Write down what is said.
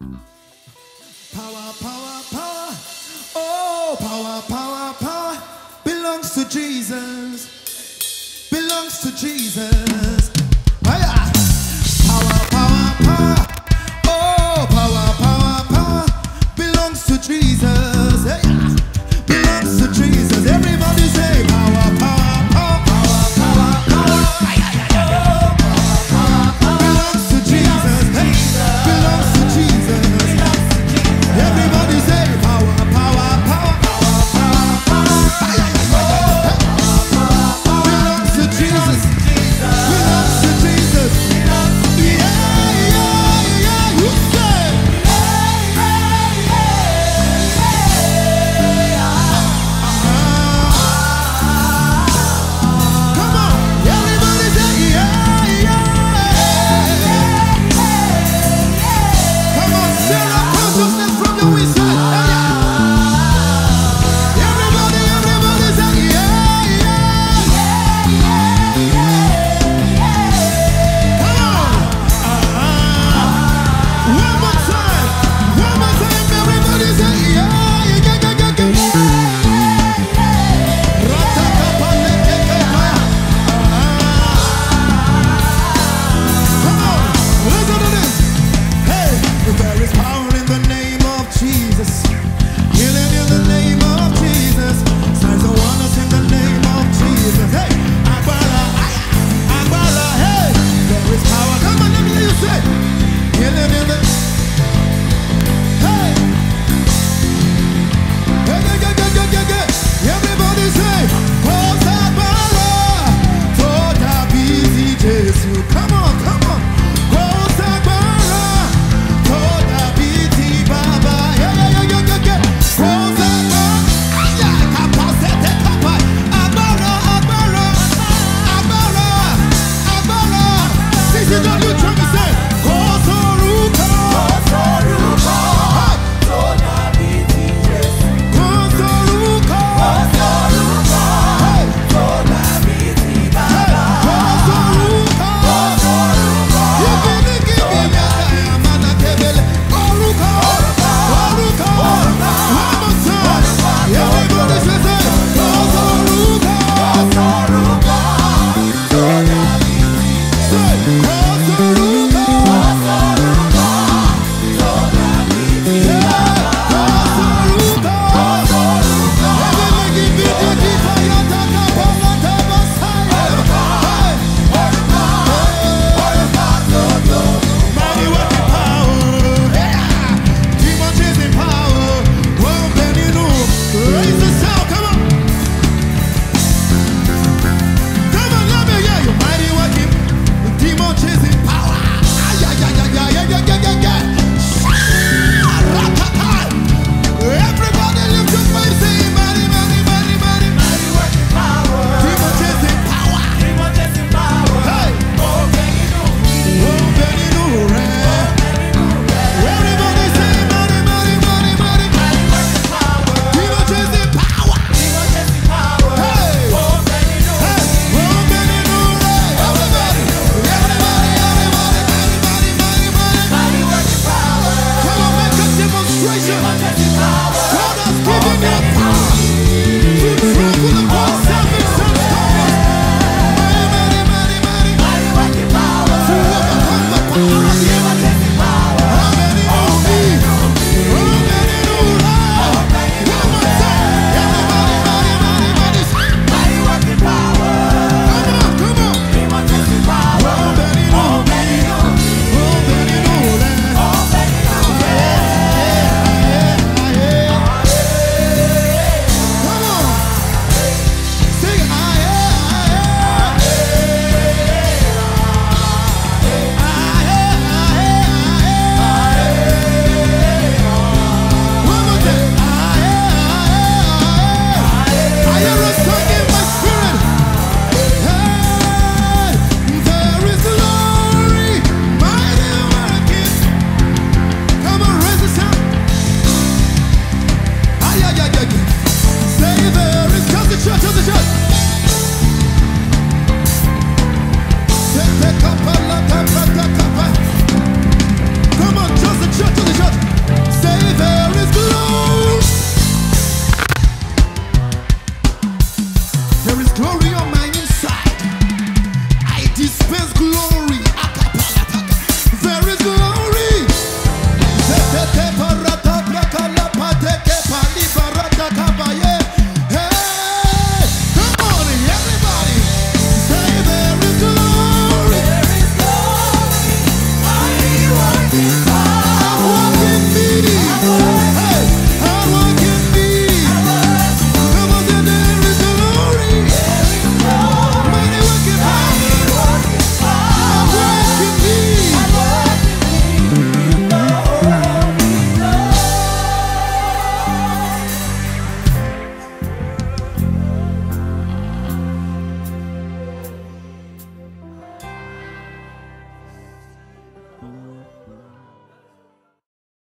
Power, power, power. Oh, power, power, power belongs to Jesus. Belongs to Jesus. Hiya. Power, power, power. Oh, power, power, power belongs to Jesus. Hiya. Belongs to Jesus. Everybody say power, power, power, power, power, power. Belongs to Jesus. Hey. Belongs to Jesus. Everybody say power, power, power, power, power, power. Belongs to Jesus. Belongs to Jesus. Yeah, yeah, yeah. You say. Come on, everybody say yeah, yeah. Come on, stir up consciousness from the inside. Everybody, everybody say yeah, yeah. Come on. One more time, everybody say yeah, yeah, yeah, yeah, yeah. Come on, listen to this. Hey, there is power in the name of Jesus. Healing in the name of Jesus. Signs and wonders in the name of Jesus. Hey, Agbala, Agbala, hey, there is power. Come on, let me hear you say. Healing in the. Hey, hey, yeah, yeah, yeah, yeah, yeah, yeah. Everybody say, Cosa Agbala, toda busy Jesus. Come on, come on. Cosa Agbala, toda busy Baba. Yeah, yeah, yeah, yeah, yeah, yeah. Cosa Agbala, aya, capacete, capa. Agbala, Agbala, Agbala, Agbala. This is what you trying to say. Cosa Ruka, Cosa Ruka, toda busy Jesus. Cosa Ruka, Cosa Ruka, toda busy Baba. Cosa Ruka, Cosa Ruka. Give me, yeah, man, I give it. Oh, Ruka, Ruka. One more time. Everybody say, Cosa Ruka, Cosa Ruka, toda busy. Say, Cosa Ruka, Cosa Ruka, toda busy. Yeah, Cosa Ruka, Cosa Ruka. Everybody give me the guitar, yeah, taka, pala, taba, saya. Hey, mighty working power, yeah. Demon chasing power, oh, Benny, no. Raise the sound, come on. Come on, let me hear you. Mighty working, demon chasing power. Ah, yeah, yeah, yeah, yeah, yeah, yeah, yeah, yeah, yeah. Ratata. Everybody lift your voice, say mighty, mighty, mighty, mighty, mighty working power. Demon chasing power. Demon chasing power. Hey. Oh, Benny, no. Oh, Benny, no. Everybody say mighty, mighty, mighty, mighty, mighty working power. Demon chasing power. Demon chasing power. Hey. Oh, Benny, no. Hey. Oh, Benny, no. Everybody, everybody, everybody, mighty, mighty, mighty, mighty, mighty working power. Come on, make a demonstration. Demon chasing power.